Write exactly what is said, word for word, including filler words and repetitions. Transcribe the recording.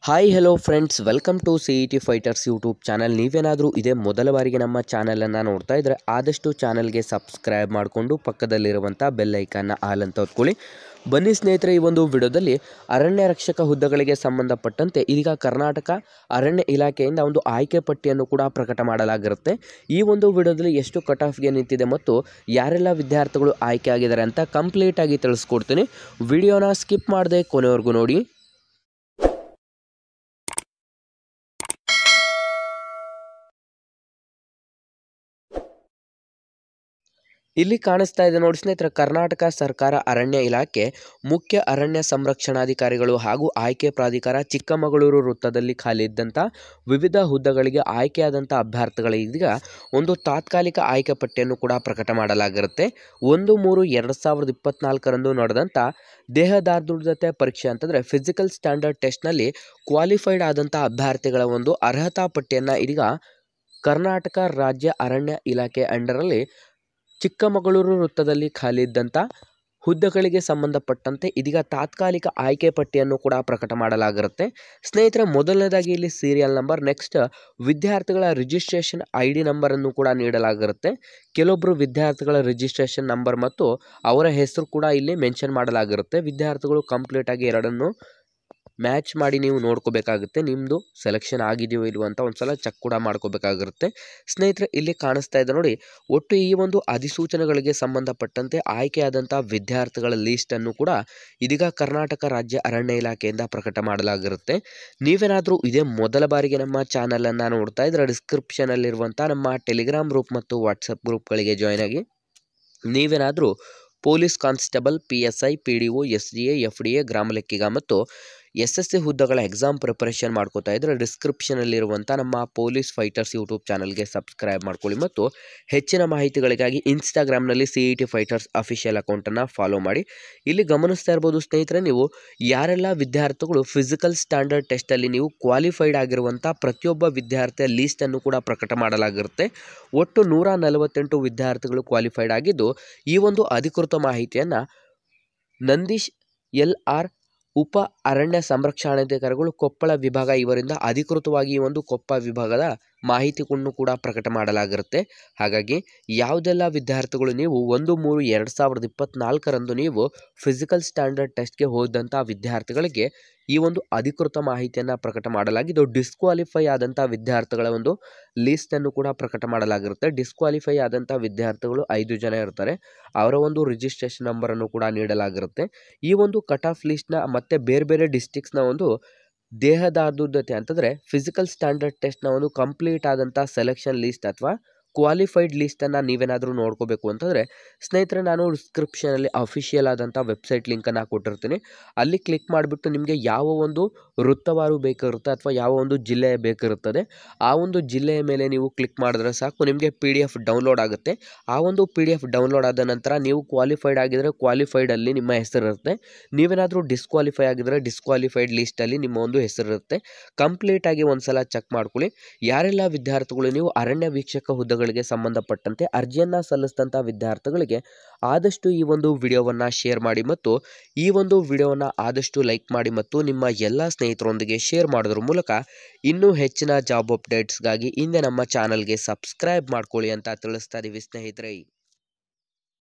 Hi hello friends, welcome to C E T fighters YouTube channel. ನೀವೇನಾದರೂ ಇದೇ ಮೊದಲ ಬಾರಿಗೆ ನಮ್ಮ ಚಾನಲನ್ನು ನೋಡ್ತಾ ಇದ್ದರೆ ಆದಷ್ಟು ಚಾನಲ್ಗೆ ಸಬ್ಸ್ಕ್ರೈಬ್ ಮಾಡಿಕೊಂಡು ಪಕ್ಕದಲ್ಲಿರುವಂಥ ಬೆಲ್ ಐಕಾನ್ನ ಆಲ್ ಅಂತ ಹೊತ್ಕೊಳ್ಳಿ. ಬನ್ನಿ ಸ್ನೇಹಿತರೆ, ಈ ಒಂದು ವಿಡಿಯೋದಲ್ಲಿ ಅರಣ್ಯ ರಕ್ಷಕ ಹುದ್ದೆಗಳಿಗೆ ಸಂಬಂಧಪಟ್ಟಂತೆ ಇದೀಗ ಕರ್ನಾಟಕ ಅರಣ್ಯ ಇಲಾಖೆಯಿಂದ ಒಂದು ಆಯ್ಕೆ ಪಟ್ಟಿಯನ್ನು ಕೂಡ ಪ್ರಕಟ ಮಾಡಲಾಗಿರುತ್ತೆ. ಈ ಒಂದು ವಿಡಿಯೋದಲ್ಲಿ ಎಷ್ಟು ಕಟ್ ಆಫ್ಗೆ ನಿಂತಿದೆ ಮತ್ತು ಯಾರೆಲ್ಲ ವಿದ್ಯಾರ್ಥಿಗಳು ಆಯ್ಕೆ ಆಗಿದ್ದಾರೆ ಅಂತ ಕಂಪ್ಲೀಟಾಗಿ ತಿಳಿಸ್ಕೊಡ್ತೀನಿ. ವಿಡಿಯೋನ ಸ್ಕಿಪ್ ಮಾಡದೆ ಕೊನೆವರೆಗೂ ನೋಡಿ. ಇಲ್ಲಿ ಕಾಣಿಸ್ತಾ ಇದೆ ನೋಡಿ ಸ್ನೇಹಿತರೆ, ಕರ್ನಾಟಕ ಸರ್ಕಾರ ಅರಣ್ಯ ಇಲಾಖೆ ಮುಖ್ಯ ಅರಣ್ಯ ಸಂರಕ್ಷಣಾಧಿಕಾರಿಗಳು ಹಾಗೂ ಆಯ್ಕೆ ಪ್ರಾಧಿಕಾರ ಚಿಕ್ಕಮಗಳೂರು ವೃತ್ತದಲ್ಲಿ ಖಾಲಿ ಇದ್ದಂಥ ವಿವಿಧ ಹುದ್ದೆಗಳಿಗೆ ಆಯ್ಕೆಯಾದಂಥ ಅಭ್ಯರ್ಥಿಗಳಿಗ ಒಂದು ತಾತ್ಕಾಲಿಕ ಆಯ್ಕೆ ಪಟ್ಟಿಯನ್ನು ಕೂಡ ಪ್ರಕಟ ಮಾಡಲಾಗಿರುತ್ತೆ. ಒಂದು ಮೂರು ಎರಡು ಸಾವಿರದ ಇಪ್ಪತ್ನಾಲ್ಕರಂದು ನಡೆದಂಥ ದೇಹದಾರ್ಢ್ಯತೆ ಪರೀಕ್ಷೆ ಅಂತಂದರೆ ಫಿಸಿಕಲ್ ಸ್ಟ್ಯಾಂಡರ್ಡ್ ಟೆಸ್ಟ್ನಲ್ಲಿ ಕ್ವಾಲಿಫೈಡ್ ಆದಂಥ ಅಭ್ಯರ್ಥಿಗಳ ಒಂದು ಅರ್ಹತಾ ಪಟ್ಟಿಯನ್ನು ಇದೀಗ ಕರ್ನಾಟಕ ರಾಜ್ಯ ಅರಣ್ಯ ಇಲಾಖೆ ಅಂಡರಲ್ಲಿ ಚಿಕ್ಕಮಗಳೂರು ವೃತ್ತದಲ್ಲಿ ಖಾಲಿ ಇದ್ದಂಥ ಹುದ್ದೆಗಳಿಗೆ ಸಂಬಂಧಪಟ್ಟಂತೆ ಇದೀಗ ತಾತ್ಕಾಲಿಕ ಆಯ್ಕೆ ಪಟ್ಟಿಯನ್ನು ಕೂಡ ಪ್ರಕಟ ಮಾಡಲಾಗಿರುತ್ತೆ. ಸ್ನೇಹಿತರೆ, ಮೊದಲನೇದಾಗಿ ಇಲ್ಲಿ ಸೀರಿಯಲ್ ನಂಬರ್, ನೆಕ್ಸ್ಟ್ ವಿದ್ಯಾರ್ಥಿಗಳ ರಿಜಿಸ್ಟ್ರೇಷನ್ ಐ ಡಿ ನಂಬರನ್ನು ಕೂಡ ನೀಡಲಾಗಿರುತ್ತೆ. ಕೆಲವೊಬ್ಬರು ವಿದ್ಯಾರ್ಥಿಗಳ ರಿಜಿಸ್ಟ್ರೇಷನ್ ನಂಬರ್ ಮತ್ತು ಅವರ ಹೆಸರು ಕೂಡ ಇಲ್ಲಿ ಮೆನ್ಷನ್ ಮಾಡಲಾಗಿರುತ್ತೆ. ವಿದ್ಯಾರ್ಥಿಗಳು ಕಂಪ್ಲೀಟಾಗಿ ಎರಡನ್ನು ಮ್ಯಾಚ್ ಮಾಡಿ ನೀವು ನೋಡ್ಕೋಬೇಕಾಗುತ್ತೆ. ನಿಮ್ಮದು ಸೆಲೆಕ್ಷನ್ ಆಗಿದೆಯೋ ಇಲ್ವೋ ಅಂತ ಒಂದು ಸಲ ಚೆಕ್ ಕೂಡ ಮಾಡ್ಕೋಬೇಕಾಗಿರುತ್ತೆ. ಸ್ನೇಹಿತರೆ, ಇಲ್ಲಿ ಕಾಣಿಸ್ತಾ ಇದೆ ನೋಡಿ, ಒಟ್ಟು ಈ ಒಂದು ಅಧಿಸೂಚನೆಗಳಿಗೆ ಸಂಬಂಧಪಟ್ಟಂತೆ ಆಯ್ಕೆಯಾದಂಥ ವಿದ್ಯಾರ್ಥಿಗಳ ಲೀಸ್ಟನ್ನು ಕೂಡ ಇದೀಗ ಕರ್ನಾಟಕ ರಾಜ್ಯ ಅರಣ್ಯ ಇಲಾಖೆಯಿಂದ ಪ್ರಕಟ ಮಾಡಲಾಗಿರುತ್ತೆ. ನೀವೇನಾದರೂ ಇದೇ ಮೊದಲ ಬಾರಿಗೆ ನಮ್ಮ ಚಾನಲನ್ನು ನೋಡ್ತಾ ಇದ್ರೆ ಡಿಸ್ಕ್ರಿಪ್ಷನಲ್ಲಿರುವಂಥ ನಮ್ಮ ಟೆಲಿಗ್ರಾಮ್ ಗ್ರೂಪ್ ಮತ್ತು ವಾಟ್ಸಪ್ ಗ್ರೂಪ್ಗಳಿಗೆ ಜಾಯ್ನ್ ಆಗಿ. ನೀವೇನಾದರೂ police constable, P S I, P D O, S D A, F D A, ಗ್ರಾಮ ಲೆಕ್ಕಿಗ ಮತ್ತು ಎಸ್ ಎಸ್ ಸಿ ಹುದ್ದೆಗಳ ಎಕ್ಸಾಮ್ ಪ್ರಿಪರೇಷನ್ ಮಾಡ್ಕೋತಾ ಇದ್ದರೆ ಡಿಸ್ಕ್ರಿಪ್ಷನಲ್ಲಿರುವಂಥ ನಮ್ಮ ಪೊಲೀಸ್ ಫೈಟರ್ಸ್ ಯೂಟ್ಯೂಬ್ ಚಾನಲ್ಗೆ ಸಬ್ಸ್ಕ್ರೈಬ್ ಮಾಡ್ಕೊಳ್ಳಿ ಮತ್ತು ಹೆಚ್ಚಿನ ಮಾಹಿತಿಗಳಿಗಾಗಿ ಇನ್ಸ್ಟಾಗ್ರಾಮ್ನಲ್ಲಿ C E T fighters official ಅಕೌಂಟನ್ನು ಫಾಲೋ ಮಾಡಿ. ಇಲ್ಲಿ ಗಮನಿಸ್ತಾ ಇರ್ಬೋದು ಸ್ನೇಹಿತರೆ, ನೀವು ಯಾರೆಲ್ಲ ವಿದ್ಯಾರ್ಥಿಗಳು ಫಿಸಿಕಲ್ ಸ್ಟ್ಯಾಂಡರ್ಡ್ ಟೆಸ್ಟಲ್ಲಿ ನೀವು ಕ್ವಾಲಿಫೈಡ್ ಆಗಿರುವಂಥ ಪ್ರತಿಯೊಬ್ಬ ವಿದ್ಯಾರ್ಥಿಯ ಲೀಸ್ಟನ್ನು ಕೂಡ ಪ್ರಕಟ ಮಾಡಲಾಗಿರುತ್ತೆ. ಒಟ್ಟು ನೂರ ನಲವತ್ತೆಂಟು ವಿದ್ಯಾರ್ಥಿಗಳು ಕ್ವಾಲಿಫೈಡ್ ಆಗಿದ್ದು, ಈ ಒಂದು ಅಧಿಕೃತ ಮಾಹಿತಿಯನ್ನು ನಂದೀಶ್ ಎಲ್ ಆರ್ ಉಪ ಅರಣ್ಯ ಸಂರಕ್ಷಣಾಧಿಕಾರಿಗಳು ಕೊಪ್ಪಳ ವಿಭಾಗ ಇವರಿಂದ ಅಧಿಕೃತವಾಗಿ ಈ ಒಂದು ಕೊಪ್ಪ ವಿಭಾಗದ ಮಾಹಿತಿಯನ್ನು ಕೂಡ ಪ್ರಕಟ ಮಾಡಲಾಗಿರುತ್ತೆ. ಹಾಗಾಗಿ ಯಾವುದೆಲ್ಲ ವಿದ್ಯಾರ್ಥಿಗಳು ನೀವು ಒಂದು ಮೂರು ಎರಡು ಸಾವಿರದ ಇಪ್ಪತ್ನಾಲ್ಕರಂದು ನೀವು ಫಿಸಿಕಲ್ ಸ್ಟ್ಯಾಂಡರ್ಡ್ ಟೆಸ್ಟ್ಗೆ ಹೋದಂಥ ವಿದ್ಯಾರ್ಥಿಗಳಿಗೆ ಈ ಒಂದು ಅಧಿಕೃತ ಮಾಹಿತಿಯನ್ನು ಪ್ರಕಟ ಮಾಡಲಾಗಿದ್ದು, ಡಿಸ್ಕ್ವಾಲಿಫೈ ಆದಂಥ ವಿದ್ಯಾರ್ಥಿಗಳ ಒಂದು ಲೀಸ್ಟನ್ನು ಕೂಡ ಪ್ರಕಟ ಮಾಡಲಾಗಿರುತ್ತೆ. ಡಿಸ್ಕ್ವಾಲಿಫೈ ಆದಂಥ ವಿದ್ಯಾರ್ಥಿಗಳು ಐದು ಜನ ಇರ್ತಾರೆ. ಅವರ ಒಂದು ರಿಜಿಸ್ಟ್ರೇಷನ್ ನಂಬರನ್ನು ಕೂಡ ನೀಡಲಾಗಿರುತ್ತೆ. ಈ ಒಂದು ಕಟ್ ಆಫ್ ಲೀಸ್ಟ್ನ ಮತ್ತು ಬೇರೆ ಬೇರೆ ಡಿಸ್ಟಿಕ್ಸ್ನ ಒಂದು ದೇಹದಾರ್ಢ್ಯತೆ ಅಂತಂದರೆ ಫಿಸಿಕಲ್ ಸ್ಟ್ಯಾಂಡರ್ಡ್ ಟೆಸ್ಟ್ನ ಒಂದು ಕಂಪ್ಲೀಟ್ ಆದಂಥ ಸೆಲೆಕ್ಷನ್ ಲೀಸ್ಟ್ ಅಥವಾ ಕ್ವಾಲಿಫೈಡ್ ಲೀಸ್ಟನ್ನು ನೀವೇನಾದರೂ ನೋಡ್ಕೋಬೇಕು ಅಂತಂದರೆ ಸ್ನೇಹಿತರೆ, ನಾನು ಡಿಸ್ಕ್ರಿಪ್ಷನಲ್ಲಿ ಅಫಿಷಿಯಲ್ ಆದಂಥ ವೆಬ್ಸೈಟ್ ಲಿಂಕನ್ನು ಕೊಟ್ಟಿರ್ತೀನಿ. ಅಲ್ಲಿ ಕ್ಲಿಕ್ ಮಾಡಿಬಿಟ್ಟು ನಿಮಗೆ ಯಾವ ಒಂದು ವೃತ್ತವಾರು ಬೇಕಿರುತ್ತೆ ಅಥವಾ ಯಾವ ಒಂದು ಜಿಲ್ಲೆ ಬೇಕಿರುತ್ತದೆ ಆ ಒಂದು ಜಿಲ್ಲೆಯ ಮೇಲೆ ನೀವು ಕ್ಲಿಕ್ ಮಾಡಿದ್ರೆ ಸಾಕು, ನಿಮಗೆ ಪಿ ಡಿ ಎಫ್ ಡೌನ್ಲೋಡ್ ಆಗುತ್ತೆ. ಆ ಒಂದು ಪಿ ಡಿ ಎಫ್ ಡೌನ್ಲೋಡ್ ಆದ ನಂತರ ನೀವು ಕ್ವಾಲಿಫೈಡ್ ಆಗಿದ್ದರೆ ಕ್ವಾಲಿಫೈಡಲ್ಲಿ ನಿಮ್ಮ ಹೆಸರಿರುತ್ತೆ. ನೀವೇನಾದರೂ ಡಿಸ್ಕ್ವಾಲಿಫೈ ಆಗಿದ್ದರೆ ಡಿಸ್ಕ್ವಾಲಿಫೈಡ್ ಲೀಸ್ಟಲ್ಲಿ ನಿಮ್ಮ ಒಂದು ಹೆಸರಿರುತ್ತೆ. ಕಂಪ್ಲೀಟಾಗಿ ಒಂದು ಸಲ ಚೆಕ್ ಮಾಡ್ಕೊಳ್ಳಿ. ಯಾರೆಲ್ಲ ವಿದ್ಯಾರ್ಥಿಗಳು ನೀವು ಅರಣ್ಯ ವೀಕ್ಷಕ ಹುದ್ದೆಗಳು ಸಂಬಂಧಪಟ್ಟಂತೆ ಅರ್ಜಿಯನ್ನ ಸಲ್ಲಿಸಿದಂಥ ವಿದ್ಯಾರ್ಥಿಗಳಿಗೆ ಆದಷ್ಟು ಈ ಒಂದು ವಿಡಿಯೋವನ್ನು ಶೇರ್ ಮಾಡಿ ಮತ್ತು ಈ ಒಂದು ವಿಡಿಯೋವನ್ನು ಆದಷ್ಟು ಲೈಕ್ ಮಾಡಿ ಮತ್ತು ನಿಮ್ಮ ಎಲ್ಲ ಸ್ನೇಹಿತರೊಂದಿಗೆ ಶೇರ್ ಮಾಡೋದ್ರ ಮೂಲಕ ಇನ್ನೂ ಹೆಚ್ಚಿನ ಜಾಬ್ ಅಪ್ಡೇಟ್ಸ್ಗಾಗಿ ಹಿಂದೆ ನಮ್ಮ ಚಾನಲ್ಗೆ ಸಬ್ಸ್ಕ್ರೈಬ್ ಮಾಡ್ಕೊಳ್ಳಿ ಅಂತ ತಿಳಿಸ್ತಾ ಇದೀವಿ ಸ್ನೇಹಿತರೆ.